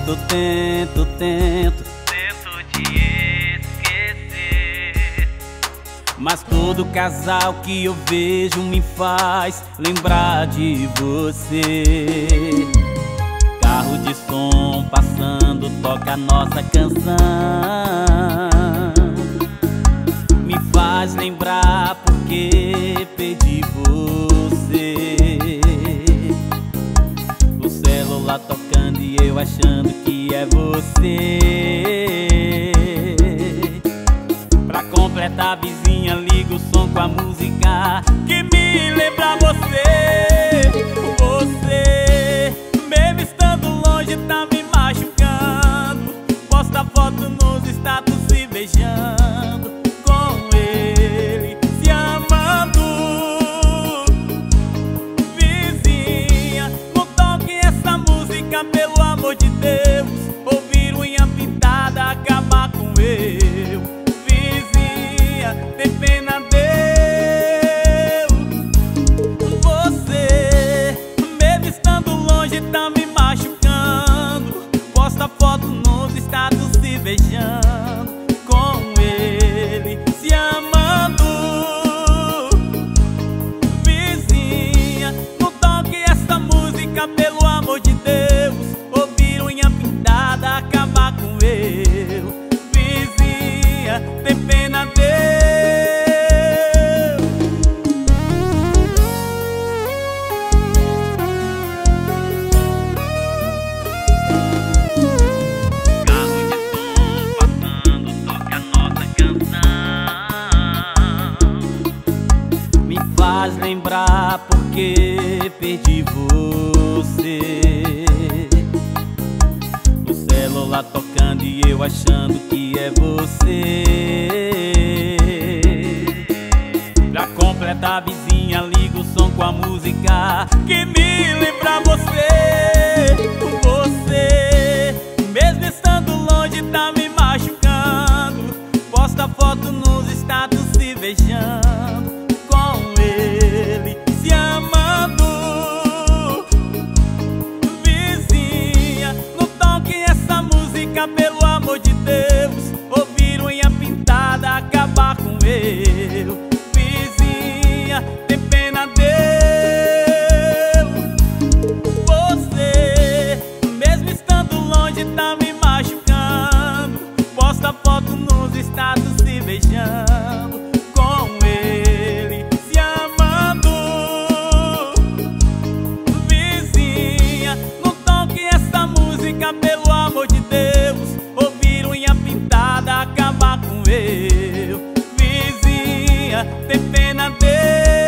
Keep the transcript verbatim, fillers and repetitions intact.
tento, tento, tento Tento te esquecer, mas todo casal que eu vejo me faz lembrar de você. Carro de som passando, toca a nossa canção, me faz lembrar porque perdi você. O celular tocando e eu achando que é você. Pra completar a vizinha, liga o som com a música que me lembra você. Você, mesmo estando longe, tá me machucando. Posta foto nos status se beijando com ele, se amando. Vizinha, não toque essa música, pelo amor de Deus. Ouvir unha pintada, acabar com eu. Vizinha, tem pena Deus. Você, mesmo estando longe, tá me machucando. Posta foto nos status se beijando com ele, se amando. Vizinha, não toque essa música, pelo amor de Deus. Ouvir unha pintada, acabar com eu. Vizinha, tem pena Deus. carro de som passando, toca a nossa canção, Me faz lembrar porque perdi você. O celular tocando e eu achando que é você. Pra completar a vizinha, liga o som com a música que me lembra você. Você, mesmo estando longe, tá me machucando. Posta foto nos status se beijando com ele, se amando. Vizinha, não toque essa música, pelo amor de Deus. Ouvir unha pintada, acabar com eu. Vizinha, tem pena Deus. Você, mesmo estando longe, tá me machucando. Posta foto nos status se beijando com ele, se amando. Vizinha, não toque essa música, pelo amor de Deus. Ouvir unha pintada, acabar com eu. Vizinha, tem pena Deus.